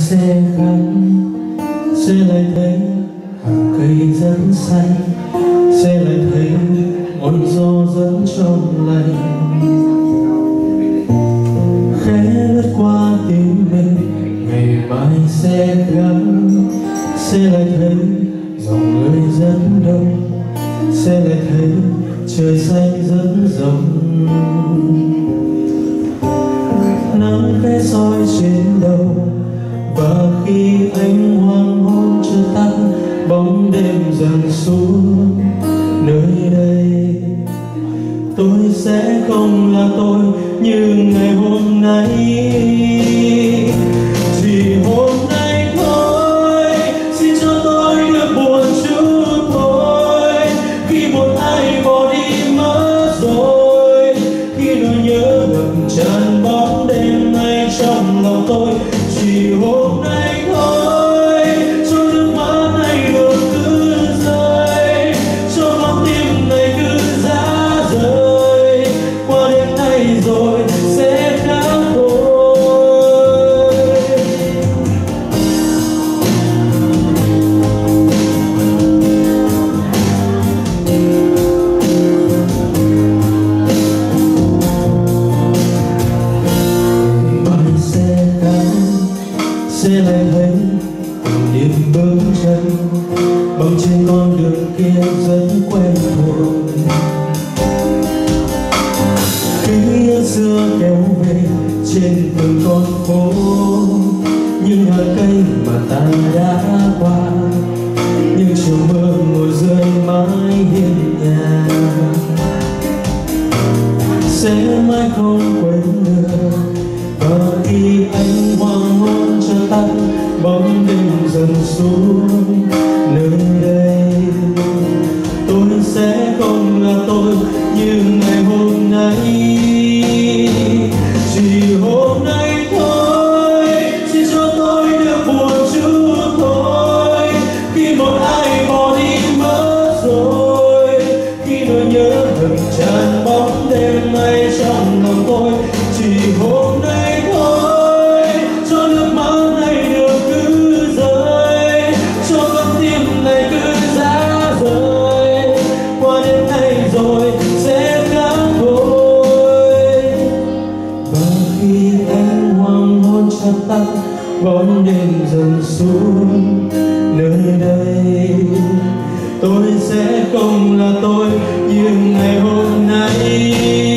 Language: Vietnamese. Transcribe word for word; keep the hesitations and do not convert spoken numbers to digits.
xe gắn sẽ lại thấy hàng cây rất xanh, sẽ lại thấy một gió dẫn trong lành khẽ lướt qua tim mình. Ngày mai sẽ gắn sẽ lại thấy dòng người rất đông, sẽ lại thấy trời xanh rất rộng. Nắng khẽ soi trên đầu và khi ánh hoàng hôn chưa tắt, bóng đêm dần xuống nơi đây. Tôi sẽ không là tôi như ngày hôm nay, chỉ hôm nay thôi. Xin cho tôi được buồn chút thôi, khi một ai bỏ đi mất rồi, khi nỗi nhớ ngập tràn bóng đêm nay trong lòng tôi. Chỉ hôm nay thôi, cho nước mắt này được cứ rơi, cho con tim này cứ giá rời. Qua đêm nay rồi sẽ khác thôi. Mai sẽ khác, sẽ lại thấy từng điểm bước chân bằng trên con đường kia rất quen thuộc. Ký ức xưa kéo về trên từng con phố, những hạt cây mà ta đã qua, những chiều mưa ngồi dưới mái hiên nhà sẽ mãi không quên được. Và khi ánh hoàng hôn chưa tắt, bóng đêm dần xuống nơi đây, tôi sẽ không là tôi như ngày hôm nay. Chỉ hôm nay thôi, xin cho tôi được buồn chút thôi, khi một ai bỏ đi mất rồi, khi nỗi nhớ ngập tràn bóng đêm nay trong lòng tôi. Chỉ hôm nay thôi, cho nước mắt này được cứ rơi, cho con tim này cứ giá rời. Qua đêm nay rồi sẽ khác thôi. Và khi ánh hoàng hôn chợt tắt, bóng đêm dần xuống nơi đây, tôi sẽ không là tôi như ngày hôm nay.